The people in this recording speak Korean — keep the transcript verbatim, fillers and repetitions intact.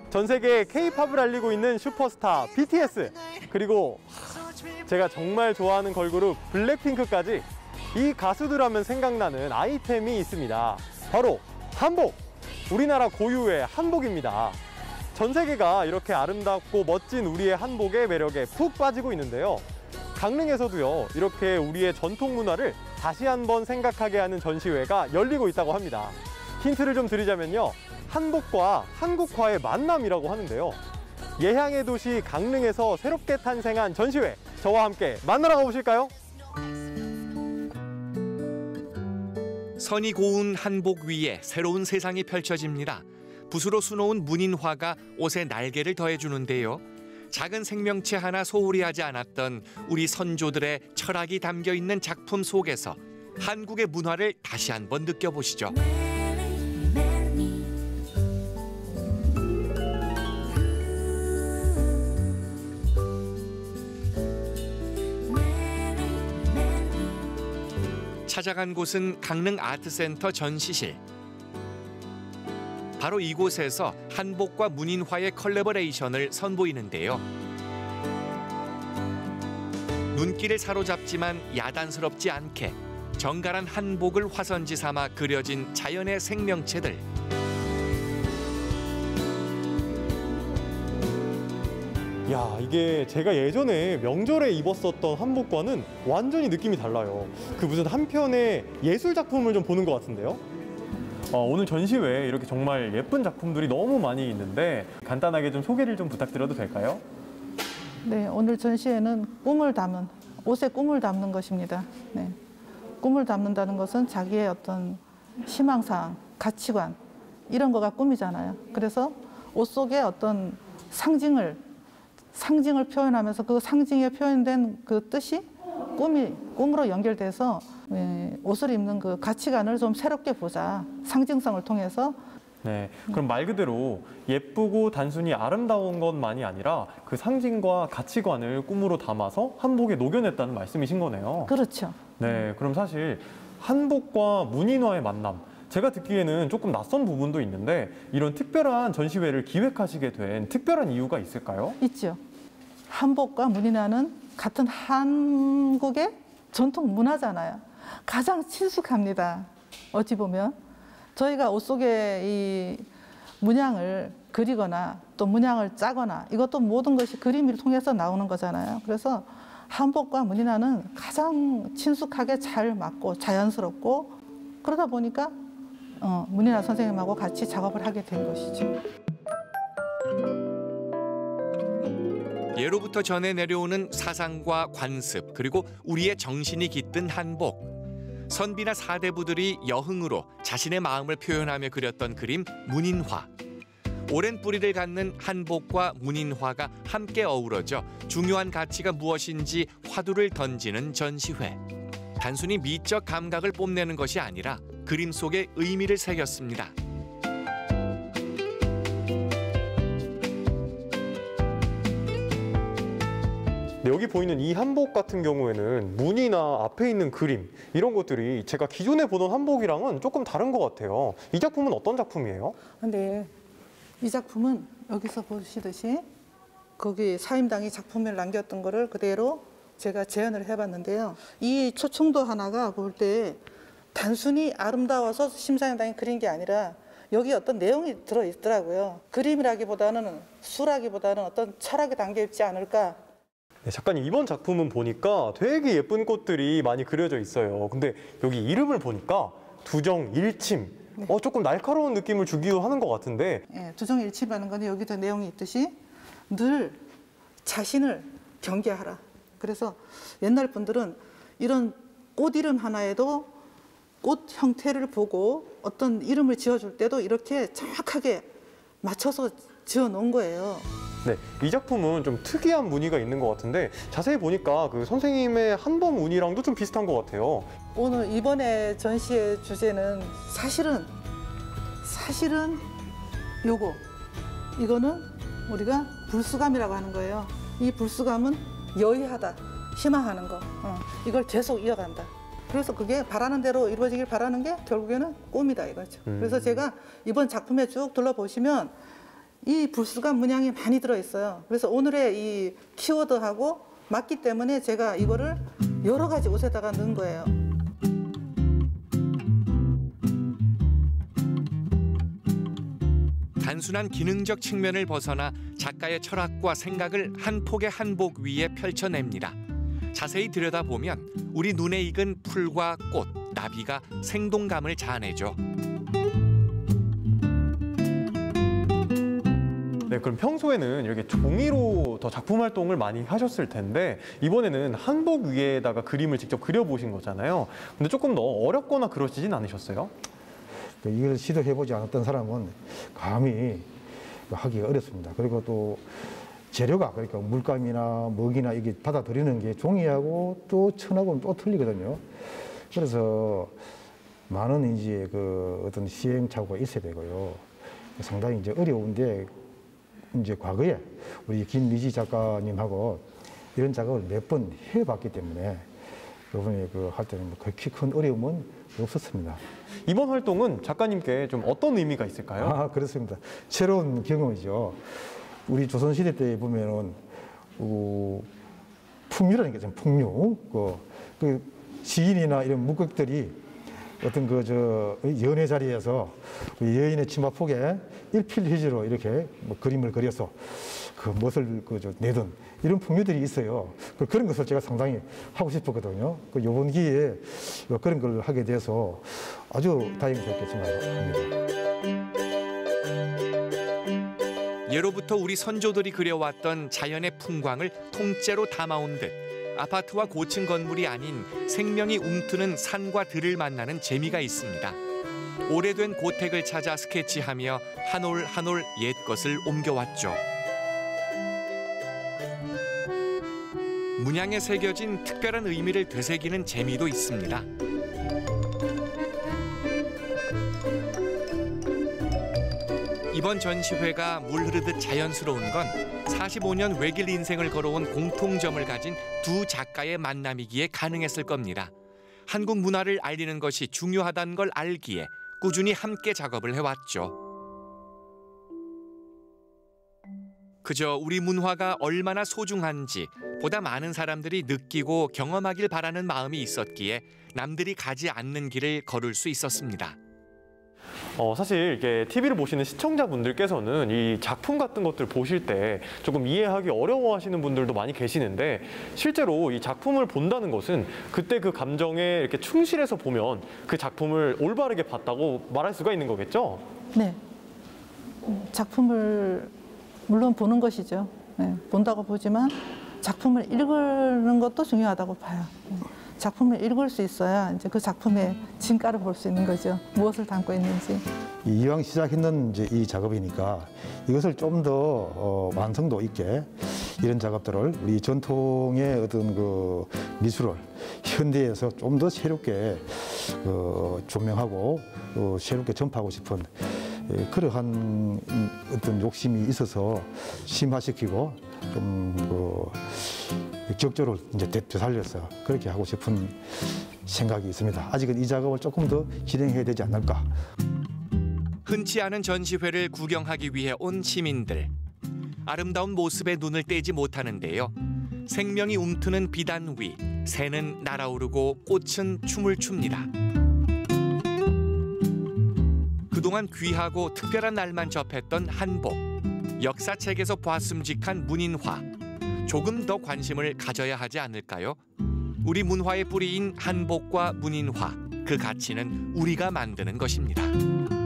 전 세계에 케이팝을 알리고 있는 슈퍼스타 비티에스, 그리고 제가 정말 좋아하는 걸그룹 블랙핑크까지 이 가수들 하면 생각나는 아이템이 있습니다. 바로 한복! 우리나라 고유의 한복입니다. 전 세계가 이렇게 아름답고 멋진 우리의 한복의 매력에 푹 빠지고 있는데요. 강릉에서도요, 이렇게 우리의 전통 문화를 다시 한번 생각하게 하는 전시회가 열리고 있다고 합니다. 힌트를 좀 드리자면요, 한복과 한국화의 만남이라고 하는데요. 예향의 도시 강릉에서 새롭게 탄생한 전시회, 저와 함께 만나러 가보실까요? 선이 고운 한복 위에 새로운 세상이 펼쳐집니다. 붓으로 수놓은 문인화가 옷에 날개를 더해주는데요. 작은 생명체 하나 소홀히 하지 않았던 우리 선조들의 철학이 담겨 있는 작품 속에서 한국의 문화를 다시 한번 느껴보시죠. 찾아간 곳은 강릉 아트센터 전시실. 바로 이곳에서 한복과 문인화의 컬래버레이션을 선보이는데요. 눈길을 사로잡지만 야단스럽지 않게 정갈한 한복을 화선지 삼아 그려진 자연의 생명체들. 야, 이게 제가 예전에 명절에 입었었던 한복과는 완전히 느낌이 달라요. 그 무슨 한 편의 예술 작품을 좀 보는 것 같은데요. 어, 오늘 전시회에 이렇게 정말 예쁜 작품들이 너무 많이 있는데 간단하게 좀 소개를 좀 부탁드려도 될까요? 네, 오늘 전시회는 꿈을 담은, 옷에 꿈을 담는 것입니다. 네. 꿈을 담는다는 것은 자기의 어떤 희망사항, 가치관 이런 거가 꿈이잖아요. 그래서 옷 속에 어떤 상징을 상징을 표현하면서 그 상징에 표현된 그 뜻이 꿈이, 꿈으로 연결돼서 예, 옷을 입는 그 가치관을 좀 새롭게 보자. 상징성을 통해서. 네, 그럼 말 그대로 예쁘고 단순히 아름다운 것만이 아니라 그 상징과 가치관을 꿈으로 담아서 한복에 녹여냈다는 말씀이신 거네요. 그렇죠. 네, 그럼 사실 한복과 문인화의 만남, 제가 듣기에는 조금 낯선 부분도 있는데 이런 특별한 전시회를 기획하시게 된 특별한 이유가 있을까요? 있죠. 한복과 문인화는 같은 한국의 전통 문화잖아요. 가장 친숙합니다. 어찌 보면 저희가 옷 속에 이 문양을 그리거나 또 문양을 짜거나 이것도 모든 것이 그림을 통해서 나오는 거잖아요. 그래서 한복과 문인화는 가장 친숙하게 잘 맞고 자연스럽고 그러다 보니까 어, 문인화 선생님하고 같이 작업을 하게 된 것이죠. 예로부터 전해 내려오는 사상과 관습, 그리고 우리의 정신이 깃든 한복. 선비나 사대부들이 여흥으로 자신의 마음을 표현하며 그렸던 그림 문인화. 오랜 뿌리를 갖는 한복과 문인화가 함께 어우러져 중요한 가치가 무엇인지 화두를 던지는 전시회. 단순히 미적 감각을 뽐내는 것이 아니라 그림 속에 의미를 새겼습니다. 네, 여기 보이는 이 한복 같은 경우에는 문이나 앞에 있는 그림 이런 것들이 제가 기존에 보던 한복이랑은 조금 다른 것 같아요. 이 작품은 어떤 작품이에요? 근데 이 작품은 여기서 보시듯이 거기 사임당이 작품을 남겼던 거를 그대로 제가 재현을 해봤는데요. 이 초청도 하나가 볼 때 단순히 아름다워서 심사임당이 그린 게 아니라 여기 어떤 내용이 들어있더라고요. 그림이라기보다는 수라기보다는 어떤 철학이 담겨있지 않을까. 네, 작가님, 이번 작품은 보니까 되게 예쁜 꽃들이 많이 그려져 있어요. 근데 여기 이름을 보니까 두정일침, 네. 어, 조금 날카로운 느낌을 주기도 하는 것 같은데. 네, 두정일침하는 건 여기도 내용이 있듯이 늘 자신을 경계하라. 그래서 옛날 분들은 이런 꽃 이름 하나에도 꽃 형태를 보고 어떤 이름을 지어줄 때도 이렇게 정확하게 맞춰서 지어놓은 거예요. 네, 이 작품은 좀 특이한 무늬가 있는 것 같은데 자세히 보니까 그 선생님의 한복 무늬랑도 좀 비슷한 것 같아요. 오늘 이번에 전시의 주제는 사실은 사실은 요거 이거는 우리가 불수감이라고 하는 거예요. 이 불수감은 여의하다, 희망하는 거. 어, 이걸 계속 이어간다. 그래서 그게 바라는 대로 이루어지길 바라는 게 결국에는 꿈이다 이거죠. 음. 그래서 제가 이번 작품에 쭉 둘러보시면 이 불수감 문양이 많이 들어있어요. 그래서 오늘의 이 키워드하고 맞기 때문에 제가 이거를 여러 가지 옷에다가 넣은 거예요. 단순한 기능적 측면을 벗어나 작가의 철학과 생각을 한 폭의 한복 위에 펼쳐냅니다. 자세히 들여다보면 우리 눈에 익은 풀과 꽃, 나비가 생동감을 자아내죠. 네, 그럼 평소에는 이렇게 종이로 더 작품 활동을 많이 하셨을 텐데 이번에는 한복 위에다가 그림을 직접 그려보신 거잖아요. 근데 조금 더 어렵거나 그러시진 않으셨어요? 이걸 시도해보지 않았던 사람은 감히 하기가 어렵습니다. 그리고 또 재료가 그러니까 물감이나 먹이나 이게 받아들이는 게 종이하고 또 천하고는 또 틀리거든요. 그래서 많은 이제 그 어떤 시행착오가 있어야 되고요. 상당히 이제 어려운데 이제 과거에 우리 김미지 작가님하고 이런 작업을 몇 번 해봤기 때문에 이번에 그 할 때는 그렇게 큰 어려움은 없었습니다. 이번 활동은 작가님께 좀 어떤 의미가 있을까요? 아, 그렇습니다. 새로운 경험이죠. 우리 조선시대 때 보면은, 어, 풍류라는 게 좀 풍류. 그, 그 시인이나 이런 묵극들이 어떤 그, 저, 연애 자리에서 여인의 치마폭에 일필휘지로 이렇게 뭐 그림을 그려서 그 멋을 그, 저, 내던 이런 풍류들이 있어요. 그런 것을 제가 상당히 하고 싶었거든요. 그 요번 기회에 그런 걸 하게 돼서 아주 다행스럽게 생각합니다. 예로부터 우리 선조들이 그려왔던 자연의 풍광을 통째로 담아온 듯 아파트와 고층 건물이 아닌 생명이 움트는 산과 들을 만나는 재미가 있습니다. 오래된 고택을 찾아 스케치하며 한 올 한 올 옛것을 옮겨왔죠. 문양에 새겨진 특별한 의미를 되새기는 재미도 있습니다. 이번 전시회가 물 흐르듯 자연스러운 건 사십오 년 외길 인생을 걸어온 공통점을 가진 두 작가의 만남이기에 가능했을 겁니다. 한국 문화를 알리는 것이 중요하다는 걸 알기에 꾸준히 함께 작업을 해왔죠. 그저 우리 문화가 얼마나 소중한지 보다 많은 사람들이 느끼고 경험하길 바라는 마음이 있었기에 남들이 가지 않는 길을 걸을 수 있었습니다. 어, 사실 이게 티비를 보시는 시청자분들께서는 이 작품 같은 것들 보실 때 조금 이해하기 어려워하시는 분들도 많이 계시는데 실제로 이 작품을 본다는 것은 그때 그 감정에 이렇게 충실해서 보면 그 작품을 올바르게 봤다고 말할 수가 있는 거겠죠? 네. 작품을 물론 보는 것이죠. 네, 본다고 보지만 작품을 읽는 것도 중요하다고 봐요. 작품을 읽을 수 있어야 이제 그 작품의 진가를 볼 수 있는 거죠. 무엇을 담고 있는지. 이왕 시작했는 이제 이 작업이니까 이것을 좀 더 어, 완성도 있게 이런 작업들을 우리 전통의 어떤 그 미술을 현대에서 좀 더 새롭게 어, 조명하고 어, 새롭게 전파하고 싶은 예, 그러한 어떤 욕심이 있어서 심화시키고 좀 그 적절을 이제 되살려서 그렇게 하고 싶은 생각이 있습니다. 아직은 이 작업을 조금 더 진행해야 되지 않을까. 흔치 않은 전시회를 구경하기 위해 온 시민들. 아름다운 모습에 눈을 떼지 못하는데요. 생명이 움트는 비단 위, 새는 날아오르고 꽃은 춤을 춥니다. 그동안 귀하고 특별한 날만 접했던 한복, 역사책에서 보았음직한 문인화, 조금 더 관심을 가져야 하지 않을까요? 우리 문화의 뿌리인 한복과 문인화, 그 가치는 우리가 만드는 것입니다.